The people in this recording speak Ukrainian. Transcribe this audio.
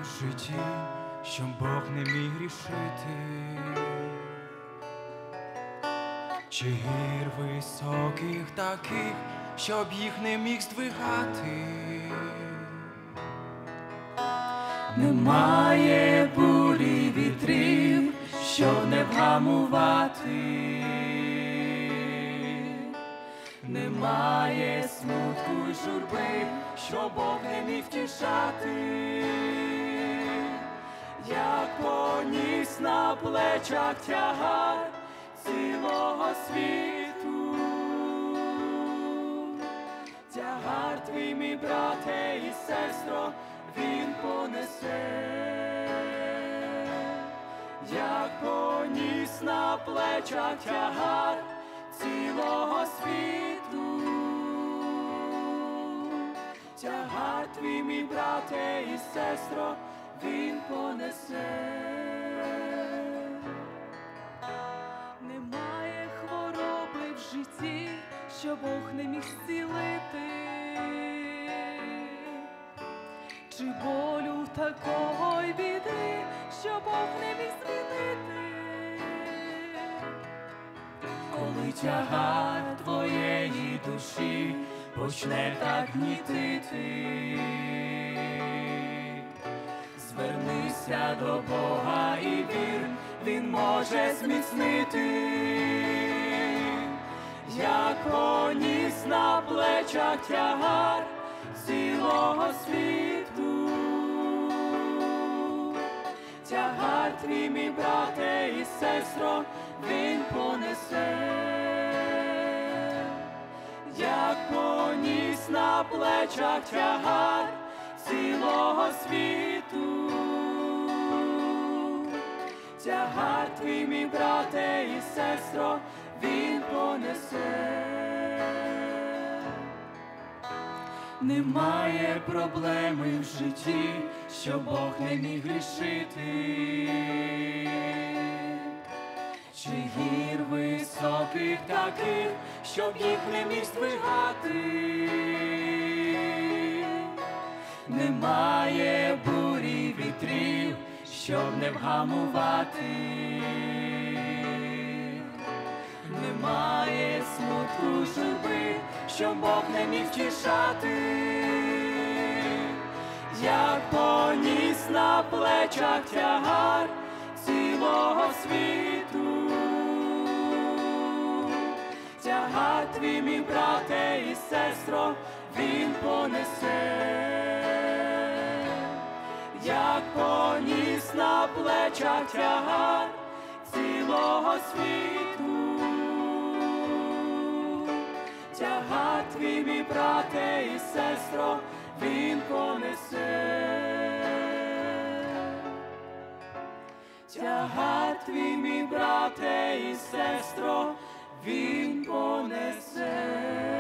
в житті, щоб Бог не міг рішити, чи гір високих таких, щоб їх не міг здвигати. Немає бурі вітрів, щоб не вгамувати. Немає смутку й журби, що Бог не міг втішати. Як поніс на плечах тягар цілого світу. Тягар твій, мій брате і сестро, він понесе. Як поніс на плечах тягар цілого світу. Тягар твій, мій брате і сестро, він понесе. Немає хвороби в житті, що Бог не міг зцілити, чи болю такого й біди, що Бог не міг змінити. Коли тягар твоєї душі почне так гнітити, звернися до Бога і вір, Він може зміцнити. Як поніс на плечах тягар цілого світу. Тягар твій, мій брате і сестро, він понесе. Як поніс на плечах тягар цілого світу. Тягар твій, мій брате і сестро, він понесе. Немає проблеми в житті, що Бог не міг рішити, чи гір високих таких, щоб їх не міг здвигати. Немає бурі вітрів, щоб не вгамувати. Немає смутку журби, щоб Бог не міг втішати. Як поніс на плечах тягар цілого світу. Тягар твій, мій брате і сестро, він понесе. Як поніс на плечах тягар цілого світу. Тягар твій, мій брате і сестро, він понесе. Тягар твій, мій брате і сестро, він понесе.